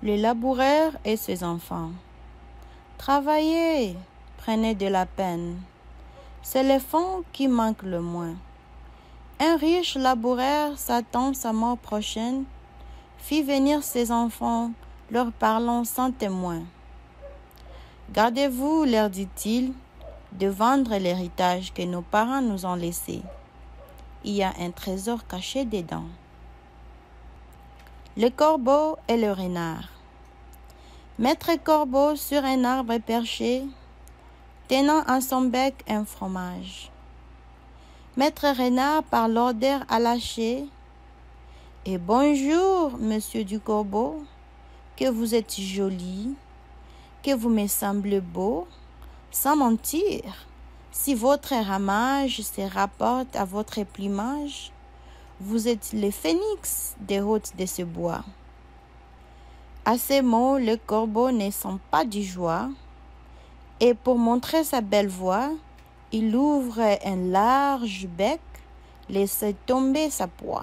Le laboureur et ses enfants. Travaillez, prenez de la peine. C'est le fond qui manque le moins. Un riche laboureur s'attend sa mort prochaine, fit venir ses enfants, leur parlant sans témoin. Gardez-vous, leur dit-il, de vendre l'héritage que nos parents nous ont laissé. Il y a un trésor caché dedans. Le corbeau et le renard. Maître corbeau sur un arbre perché, tenant à son bec un fromage. Maître renard par l'odeur a lâché. Et bonjour, monsieur du corbeau, que vous êtes joli, que vous me semblez beau, sans mentir. Si votre ramage se rapporte à votre plumage, vous êtes le phénix des hôtes de ce bois. À ces mots, le corbeau ne sent pas du joie, et pour montrer sa belle voix, il ouvre un large bec, laisse tomber sa proie.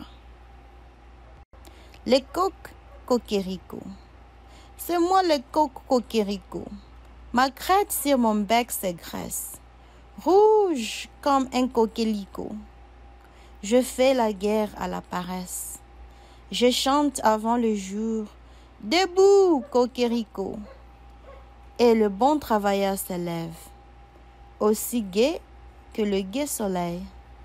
Le coq coquerico. C'est moi le coq coquerico. Ma crête sur mon bec se graisse, rouge comme un coquelicot. Je fais la guerre à la paresse. Je chante avant le jour. Debout, coquerico. Et le bon travailleur se lève, aussi gai que le gai soleil.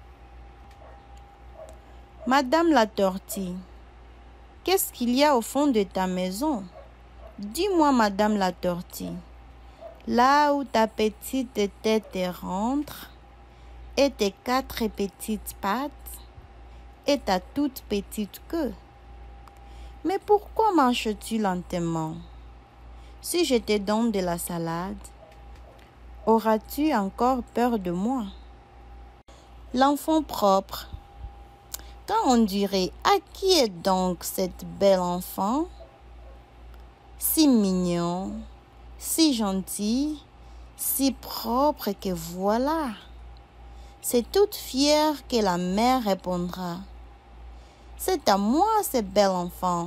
Madame la tortue, qu'est-ce qu'il y a au fond de ta maison? Dis-moi, Madame la tortue, là où ta petite tête rentre, et tes 4 petites pattes, et ta toute petite queue. Mais pourquoi marches-tu lentement? Si je te donne de la salade, auras-tu encore peur de moi? L'enfant propre. Quand on dirait, à qui est donc cette belle enfant? Si mignon, si gentil, si propre que voilà. C'est toute fière que la mère répondra. C'est à moi ce bel enfant.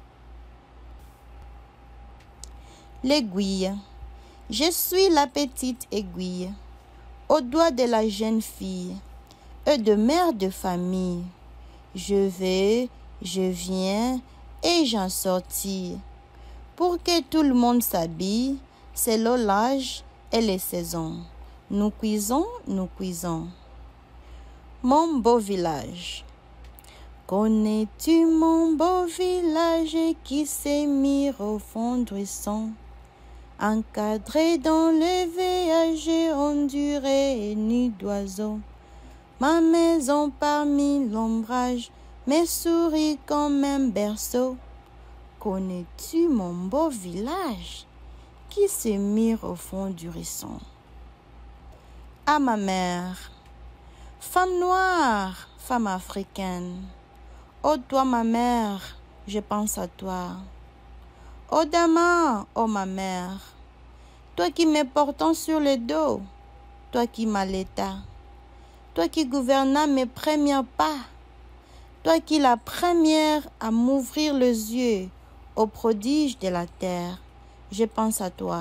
L'aiguille. Je suis la petite aiguille, au doigt de la jeune fille, et de mère de famille. Je vais, je viens, et j'en sortis. Pour que tout le monde s'habille, selon l'âge et les saisons. Nous cuisons, nous cuisons. Mon beau village. Connais-tu mon beau village qui s'émire au fond du son? Encadré dans le VAG ondulé et nid d'oiseaux. Ma maison parmi l'ombrage me sourit comme un berceau. Connais-tu mon beau village qui se mire au fond du ruisseau? À ma mère, femme noire, femme africaine. Oh toi ma mère, je pense à toi. Oh Dama, oh ma mère, toi qui me portant sur le dos, toi qui m'allaitas, toi qui gouvernas mes premiers pas, toi qui la première à m'ouvrir les yeux aux prodiges de la terre, je pense à toi.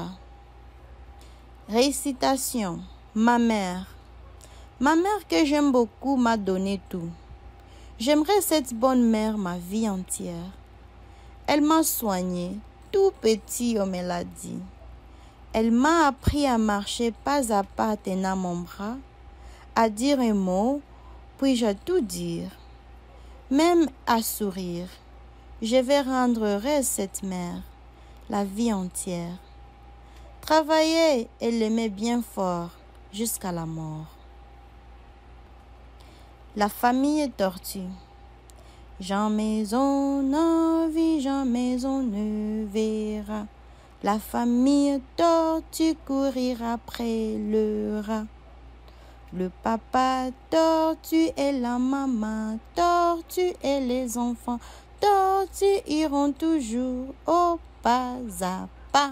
Récitation. Ma mère que j'aime beaucoup m'a donné tout. J'aimerais cette bonne mère ma vie entière. Elle m'a soigné, tout petit aux maladies. Elle m'a appris à marcher pas à pas tenant mon bras, à dire un mot, puis à tout dire, même à sourire. Je vais rendre heureuse cette mère, la vie entière. Travailler et l'aimer bien fort jusqu'à la mort. La famille tortue. Jamais on a vu, jamais on ne verra. La famille tortue courir après le rat. Le papa tortue et la maman tortue et les enfants tortues iront toujours au pas à pas.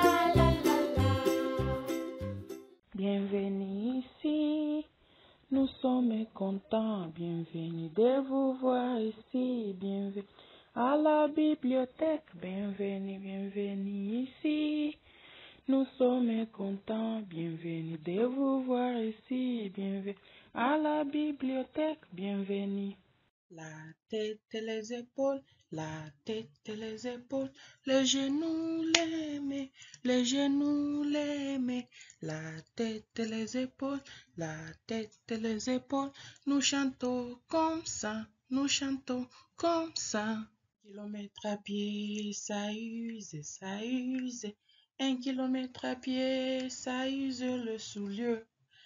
Bienvenue ici, nous sommes contents, bienvenue de vous voir ici, bienvenue à la bibliothèque, bienvenue, bienvenue ici. Nous sommes contents, bienvenue de vous voir ici, bienvenue à la bibliothèque, bienvenue. La tête et les épaules, la tête et les épaules, les genoux, les mains, les genoux, les mains, la tête et les épaules, la tête et les épaules. Nous chantons comme ça, nous chantons comme ça. 1 kilomètre à pied, ça use, ça use. 1 kilomètre à pied, ça use le soulier.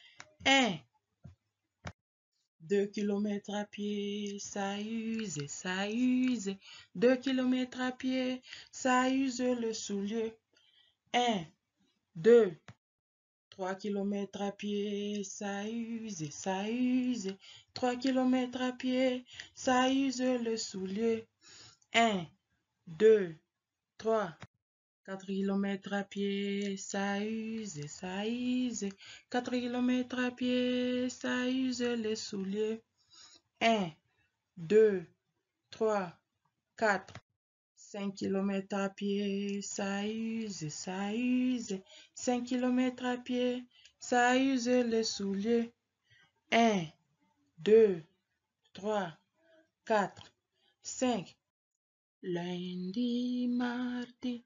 2 kilomètres à pied, ça use, ça use. 2 kilomètres à pied, ça use le soulier. 1, 2, 3 kilomètres à pied, ça use, ça use. 3 kilomètres à pied, ça use le soulier. 1, 2, 3. 4 kilomètres à pied, ça use, ça use. 4 kilomètres à pied, ça use les souliers. 1, 2, 3, 4. 5 kilomètres à pied, ça use, ça use. 5 kilomètres à pied, ça use les souliers. 1, 2, 3, 4, 5. Lundi, mardi,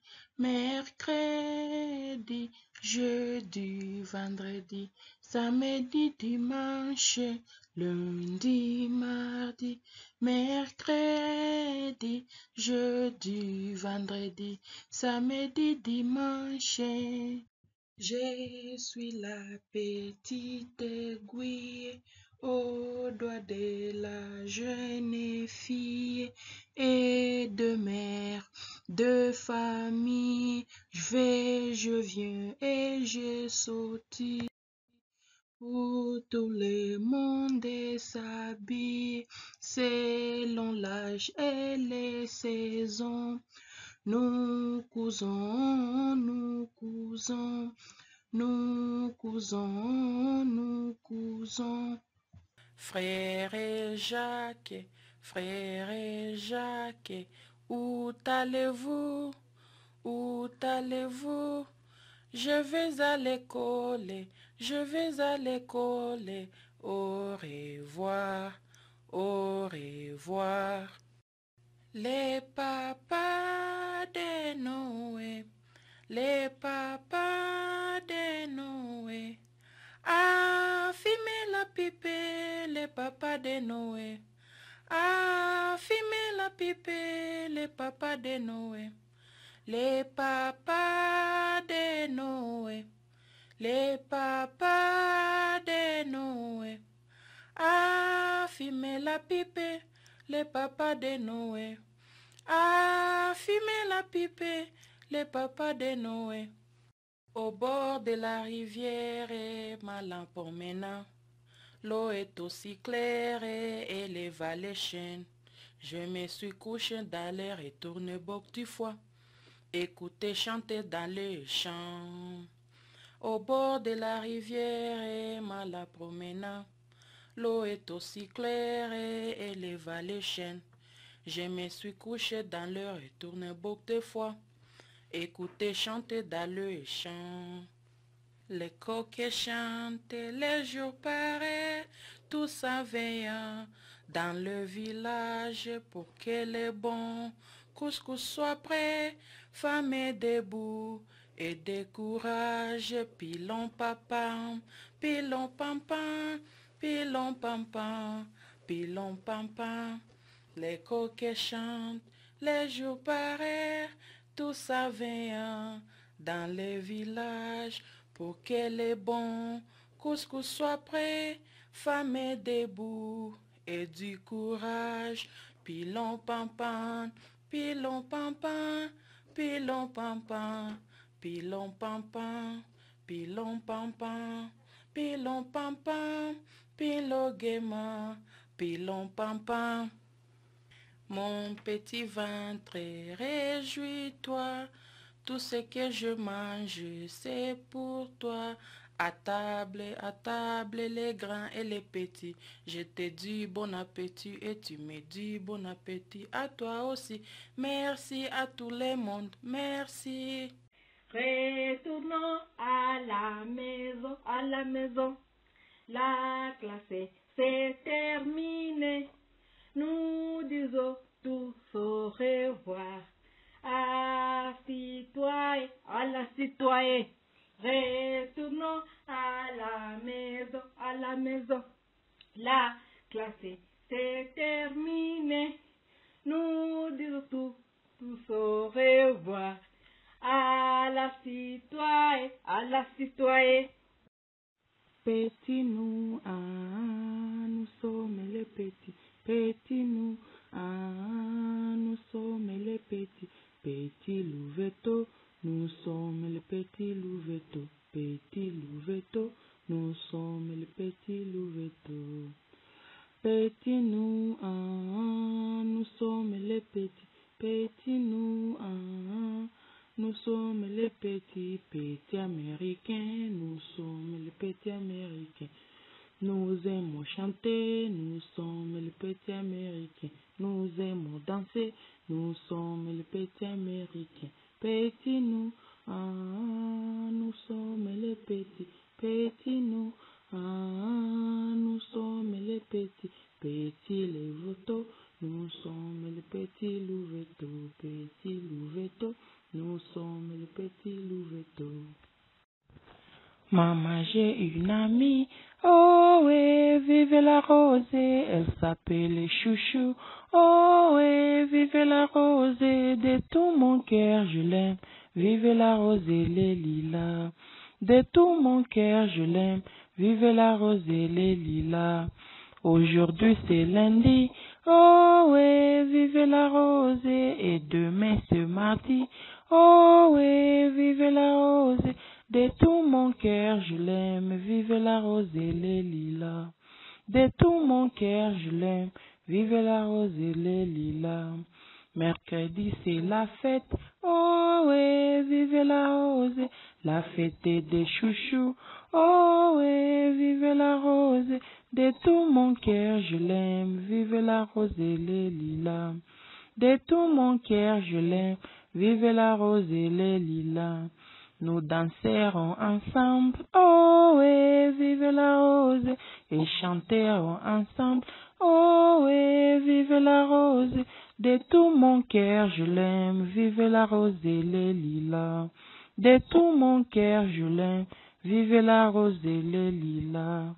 mercredi, jeudi, vendredi, samedi, dimanche, lundi, mardi, mercredi, jeudi, vendredi, samedi, dimanche. Je suis la petite aiguille au doigt de la jeune fille et de mère, de famille. Je vais, je viens et je saute. Pour tout le monde s'habille selon l'âge et les saisons. Nous cousons, nous cousons. Nous cousons, nous cousons. Frère Jacques, où allez-vous? Où allez-vous? Je vais à l'école, je vais à l'école. Au revoir, au revoir. Les papas de Noé, les papas de Noé. Ah, fumer la pipe, les papas de Noé. Ah, fumer la pipe, les papas de Noé. Les papas de Noé. Les papas de Noé. Ah, fumer la pipe, les papas de Noé. Ah, fumer la pipe, les papas de Noé. Au bord de la rivière est ma lampe maintenant. L'eau est aussi claire et les vallées chaînent. Je me suis couché dans les retourne beaucoup de fois. Écoutez chanter dans les champs. Au bord de la rivière est ma lampe maintenant. L'eau est aussi claire et les vallées chaînent. Je me suis couché dans le retourne beaucoup de fois. Écoutez chanter dans le champ. Les coqs chantent, les jours paraissent, tous en veillant dans le village pour que les bons couscous soient prêts, famés debout et de courage, pilon papam, pilon pam pam, pilon pam pam, pilon pam pam. Les coqs chantent, les jours paraissent, tous en veillant dans les villages pour que les bons couscous soient prêts, famés debout et du courage. Pilon pam pam, pilon pam pam, pilon pam pam, pilon pam pam, pilon pam pam, pilon pam pam, pilon gaiement, pilon pam pam. Mon petit ventre, réjouis-toi, tout ce que je mange, c'est pour toi. À table, les grands et les petits. Je te dis bon appétit et tu me dis bon appétit. À toi aussi. Merci à tout le monde. Merci. Retournons à la maison, à la maison. La classe c'est terminé. Nous disons tous au revoir. À citoyen, à la citoyenne. Retournons à la maison, à la maison. La classe c'est terminé. Nous disons tous au revoir. À la citoyenne, à la citoyenne. Petits nous, nous sommes les petits. Petits nous, nous sommes les petits. Petits louveteaux, nous sommes les petits louveteaux. Petits louveteaux, nous sommes les petits louveteaux. Petits nous, nous sommes les petits. Petits nous, nous sommes les petits américains, nous sommes les petits américains. Nous aimons chanter, nous sommes les petits américains. Nous aimons danser, nous sommes les petits américains. Petits nous, nous sommes les petits. Petits nous, nous sommes les petits. Petits louveteaux, nous sommes les petits louveteaux. Petits louveteaux, nous sommes les petits louveteaux. Maman, j'ai une amie, oh oui, vive la rosée, elle s'appelle Chouchou, oh oui, vive la rosée, de tout mon cœur je l'aime, vive la rosée, les lilas, de tout mon cœur je l'aime, vive la rosée, les lilas. Aujourd'hui c'est lundi, oh oui, vive la rosée, et demain c'est mardi, oh oui, vive la rosée. De tout mon cœur je l'aime, vive la rosée, les lilas. De tout mon cœur je l'aime, vive la rosée, les lilas. Mercredi c'est la fête, oh oui, vive la rosée, la fête des chouchous, oh oui, vive la rosée. De tout mon cœur je l'aime, vive la rosée, les lilas. De tout mon cœur je l'aime, vive la rosée, les lilas. Nous danserons ensemble, oh oui, vive la rose, et chanterons ensemble, oh oui, vive la rose, de tout mon cœur je l'aime, vive la rose et les lilas. De tout mon cœur je l'aime, vive la rose et les lilas.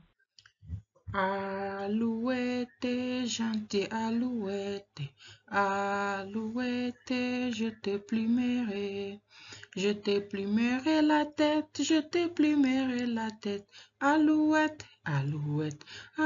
Alouette, gentille alouette, alouette, je te plumerai. Je te plumerai la tête, je te plumerai la tête. Alouette, alouette,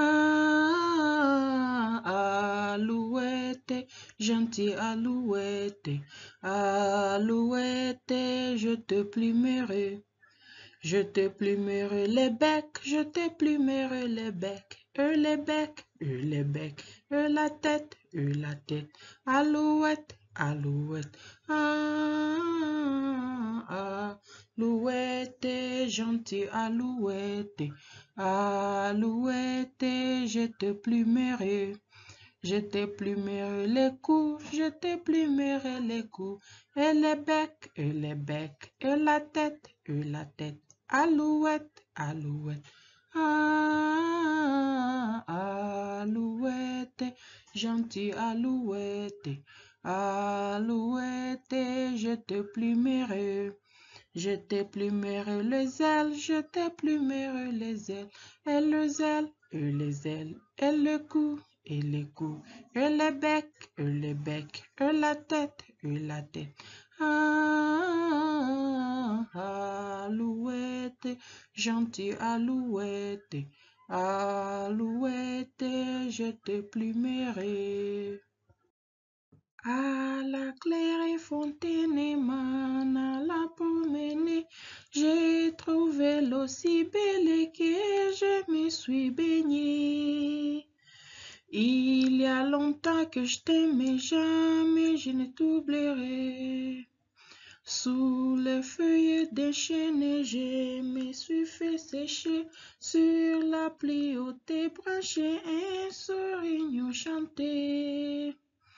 alouette, gentille alouette, alouette, je te plumerai. Je te plumerai les becs, je te plumerai les becs, les becs, les becs, la tête, la tête. Alouette, alouette, alouette, gentille alouette, alouette, je te plumerai. Je te plumerai les coups, je te plumerai les coups, et les becs, et la tête, la tête. Alouette, alouette, alouette, gentille alouette, alouette, je te plumerai. Je te plumerai les ailes, je te plumerai les ailes, et les ailes, et les ailes, et le cou, et les coups, et les becs, et la tête, et la tête. Alouette, gentille alouette, alouette, je te plumerai. À la claire fontaine, man, à la promenade, j'ai trouvé l'eau si belle que je me suis baignée. Il y a longtemps que je t'aimais, jamais je ne t'oublierai. Sous les feuilles des chênes, je me suis fait sécher. Sur la pluie haute et branchée, un souris chantait.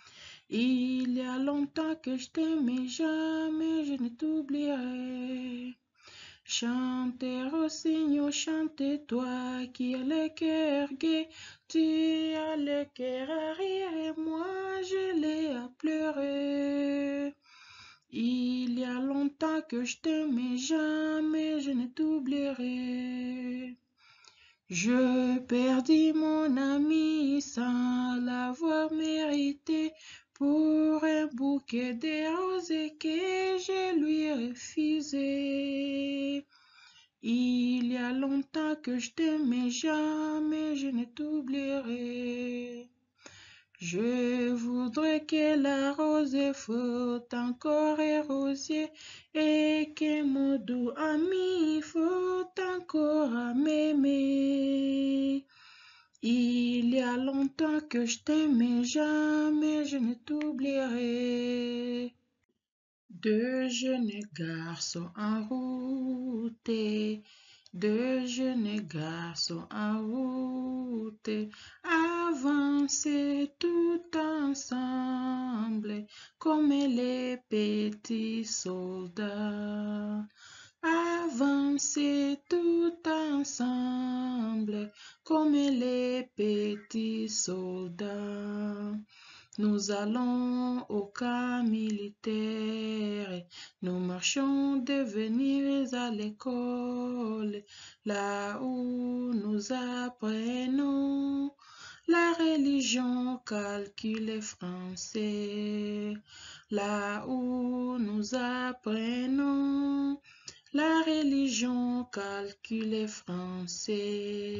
Il y a longtemps que je t'aimais, jamais je ne t'oublierai. Chantez, rossignol, chantez, toi qui as le cœur gai, tu as le cœur à rire et moi je l'ai à pleurer. Il y a longtemps que je t'aimais, jamais je ne t'oublierai. Je perdis mon ami sans l'avoir mérité pour un bouquet de roses que je lui refusais. Il y a longtemps que je t'aimais, jamais je ne t'oublierai. Je voudrais que la rose flotte encore et rosier et que mon doux ami flotte encore à m'aimer. Il y a longtemps que je t'aimais, jamais je ne t'oublierai. Deux jeunes garçons en route, deux jeunes garçons en route, avancez tout ensemble comme les petits soldats. Avancez tout ensemble comme les petits soldats. Nous allons au camp militaire, nous marchons de venir à l'école, là où nous apprenons la religion, calcul et français, là où nous apprenons la religion, calcul et français.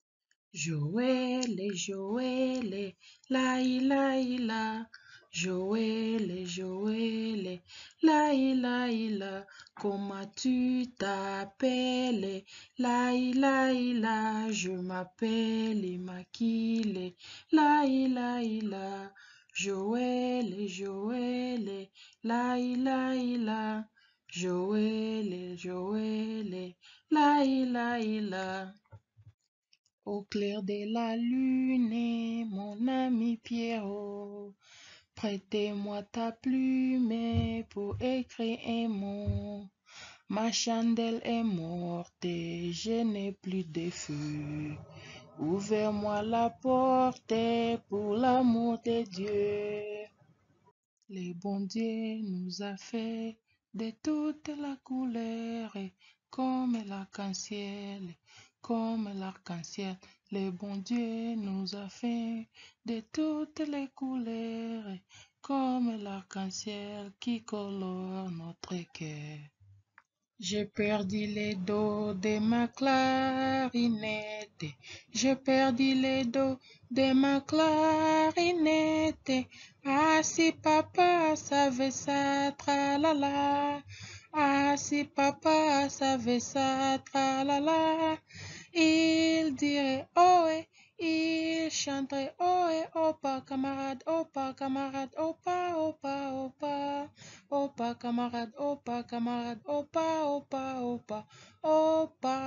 Joël, Joël, la, Joël, Joël, la, comment tu t'appelles? La, je m'appelle Immaculée, la, Joël, Joël, la, Joël, Joël, la. Au clair de la lune, mon ami Pierrot, prêtez-moi ta plume pour écrire un mot. Ma chandelle est morte, je n'ai plus de feu. Ouvre-moi la porte pour l'amour de Dieu. Le bon Dieu nous a fait de toutes la couleurs, comme l'arc-en-ciel, comme l'arc-en-ciel. Le bon Dieu nous a fait de toutes les couleurs, comme l'arc-en-ciel qui colore notre cœur. J'ai perdu les dos de ma clarinette, j'ai perdu les dos de ma clarinette. Ah si papa savait ça, tralala. Ah si papa savait ça, tralala. Il dirait oh il chanterait oh pas camarade, oh pas camarade, oh pas, oh pas, oh pas. Oh pas camarade, oh pas camarade, oh pas, oh pas, oh pas, oh pas.